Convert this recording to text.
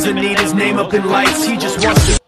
doesn't need his name up in lights, he just wants to